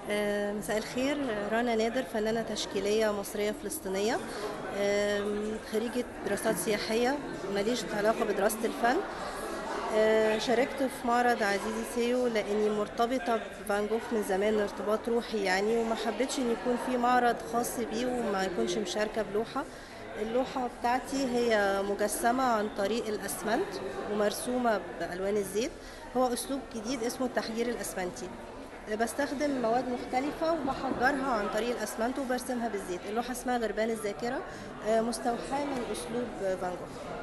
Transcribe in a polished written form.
مساء الخير. رنا نادر، فنانة تشكيلية مصرية فلسطينية. خريجة دراسات سياحية، ماليش علاقة بدراسة الفن. شاركت في معرض عزيزي سيو لأني مرتبطة بفان جوخ من زمان ارتباط روحي يعني، وما حبيتش إن يكون في معرض خاص بيه وما يكونش مشاركة بلوحة. اللوحة بتاعتي هي مجسمة عن طريق الأسمنت ومرسومة بألوان الزيت. هو أسلوب جديد اسمه التحجير الأسمنتي. بستخدم مواد مختلفة وبحجرها عن طريق الأسمنت وبرسمها بالزيت. اللوحة اسمها غربان الذاكرة، مستوحاة من أسلوب فان جوخ.